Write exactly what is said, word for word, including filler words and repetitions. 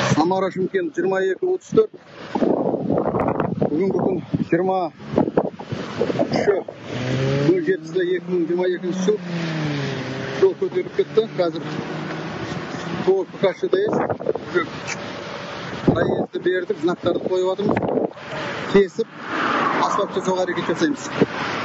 Самара Шымкент жиырма екі отыз төрт. Бүгінгі күн жиырма үші нөл жетісі екі мың жиырма екінші жыл. Жол көтеріліп кетті. Қазір тоғыз ПКШ-дayız. Проезді бердік, знактарды қойып жатырмыз. Кесіп, асфальт жасауға әрекет жасаймыз.